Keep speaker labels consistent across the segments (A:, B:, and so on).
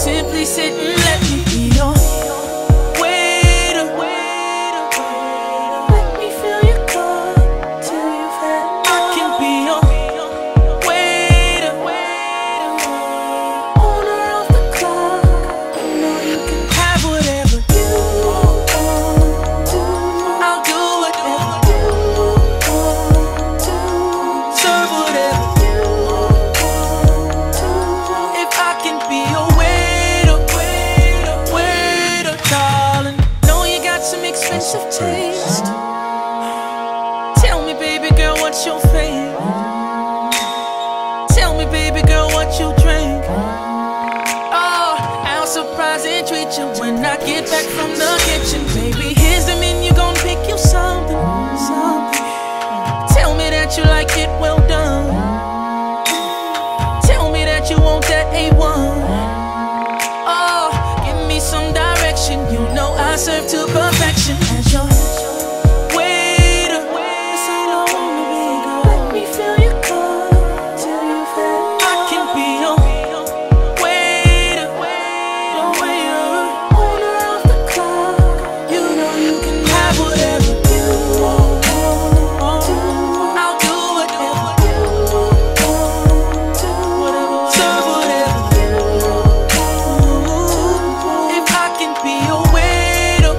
A: simply sit and let me be your waiter. Let me fill your cup till you've had enough. I can be your waiter. Owner of the club, you know you can have whatever you want to. I'll do whatever you want to. Serve whatever you want to. If I can be your waiter, darling. Know you got some expensive taste. Tell me, baby girl, what's your favorite? Tell me, baby girl, what you drink. Oh, I'll surprise and treat you when I get back from the kitchen. Baby, here's the menu, gon' pick you something. Tell me that you like it well done. Tell me that you want that A1. Oh, give me some direction. You know I serve to perfection as your waiter. That's all I wanna be, girl. Let me fill your cup till you've had enough. I can be your waiter. Owner of the club, you know you can have whatever you want to. I'll do whatever you want to. Serve whatever you want. If I can be your waiter,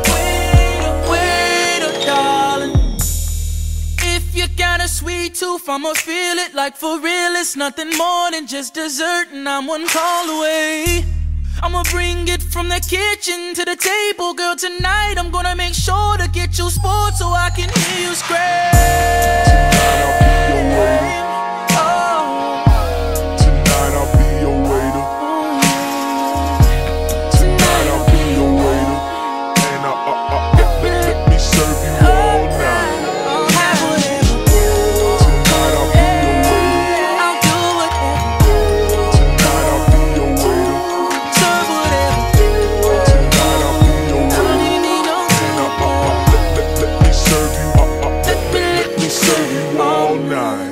A: darling. If you got a sweet tooth, I'ma feel it like for real. It's nothing more than just dessert, and I'm one call away. I'ma bring it from the kitchen to the table, girl. Tonight I'm gonna make sure to get you spoiled so I can hear you scream. Oh.
B: Tonight I'll be your waiter. Tonight I'll be your waiter. And let me serve you all night.
A: I'll have whatever you want.
B: Tonight I'll be your waiter.
A: I'll do whatever you want.
B: Tonight I'll be your waiter.
A: Serve whatever you want.
B: Tonight I'll be your
A: I don't
B: waiter.
A: even need no
B: And let me serve you. Let me serve you all night.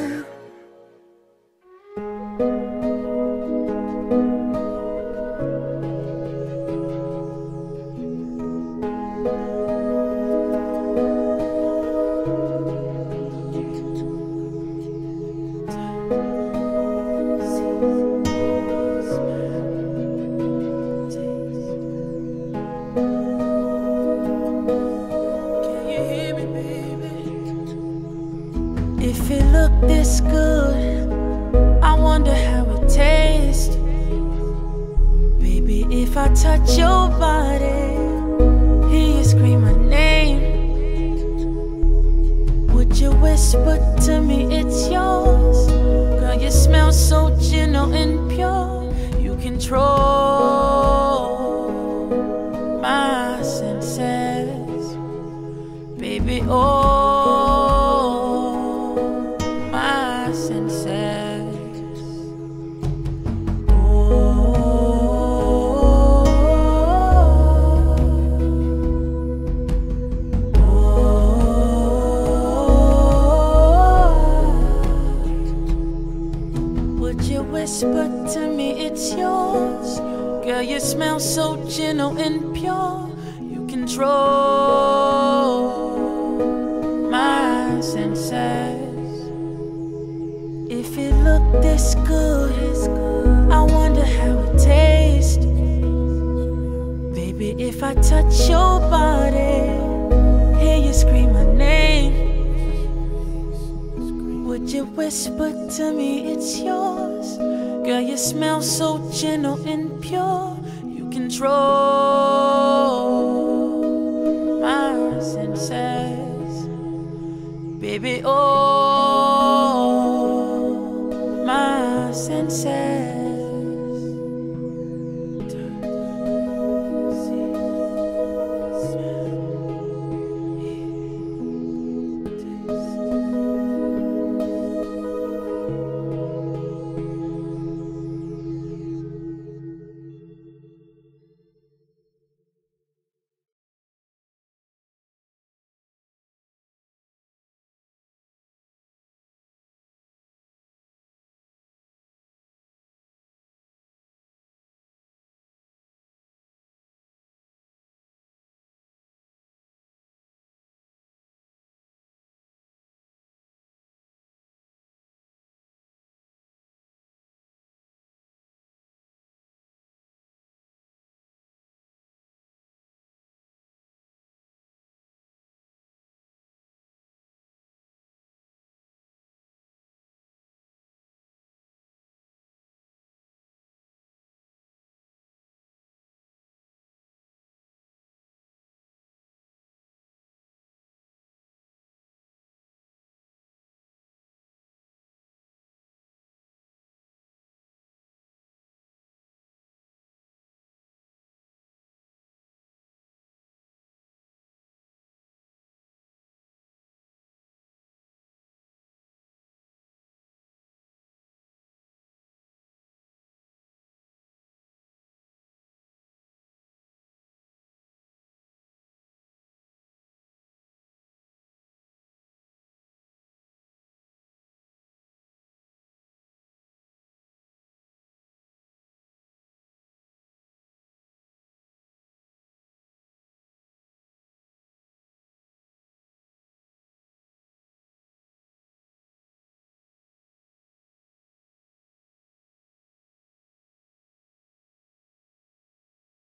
A: Can you hear me, baby? If it looked this good, I wonder how it tastes. Baby, if I touch your body, hear you scream my name, would you whisper to me it's yours? Girl, you smell so gentle and pure. You control my senses, baby, oh, my senses. Would you whisper to me it's yours? Girl, you smell so gentle and pure. You control my senses. If it looked this good, I wonder how it tastes. Baby, if I touch your body, hear you scream my name, would you whisper to me it's yours? Girl, you smell so gentle and pure. You control my senses, baby, oh, my senses.